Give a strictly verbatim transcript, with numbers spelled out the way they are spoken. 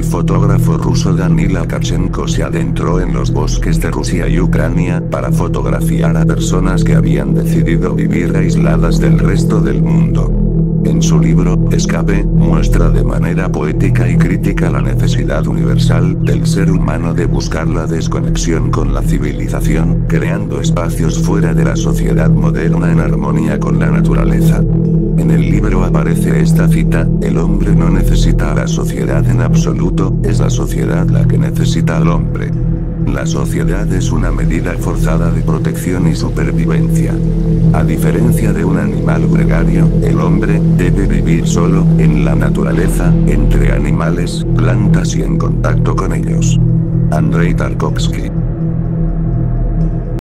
fotógrafo ruso Danil Akachenko se adentró en los bosques de Rusia y Ucrania para fotografiar a personas que habían decidido vivir aisladas del resto del mundo. En su libro, Escape, muestra de manera poética y crítica la necesidad universal del ser humano de buscar la desconexión con la civilización, creando espacios fuera de la sociedad moderna en armonía con la naturaleza. En el libro aparece esta cita: el hombre no necesita a la sociedad en absoluto, es la sociedad la que necesita al hombre. La sociedad es una medida forzada de protección y supervivencia. A diferencia de un animal gregario, el hombre debe vivir solo, en la naturaleza, entre animales, plantas y en contacto con ellos. Andrei Tarkovsky.